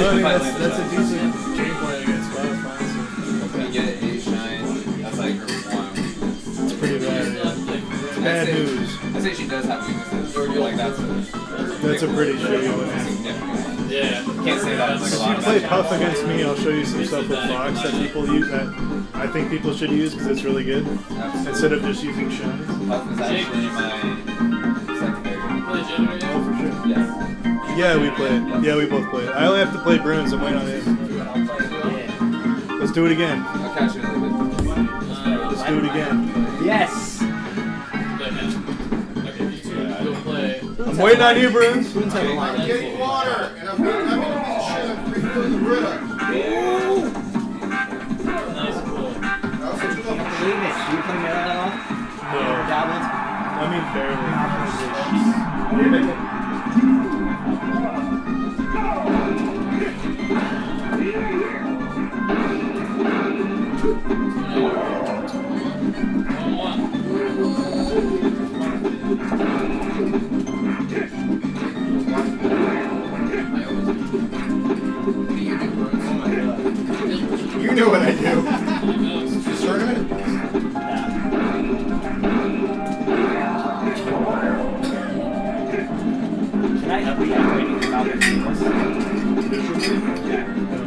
that's a decent gameplay against both, honestly. If you get 8 shine, that's like her one weakness. It's pretty bad, yeah. It's bad news. I say she does have weaknesses, or you're like that's a pretty shitty one. Yeah. Can't say that in like a lot of play Puff against me, I'll show you some stuff with Fox that people use that I think people should use because it's really good. Absolutely. Instead of just using shines. Puff is actually my secondary. You play Janitor? Oh, for sure. Yes. Yeah, we played. Yeah, we both played. I only have to play Bruins. I'm waiting on him. Let's do it again. I'll catch you in a little bit. Let's do it again. Yes! I'm waiting on you, Bruins. I'm getting water, and I'm going to be shit and refilling the Brita. Nice, cool. Davis, do you play melee at all? No. Goblins? I mean, barely. You know what I do. This tournament? Can I update waiting for Goblins? Yeah.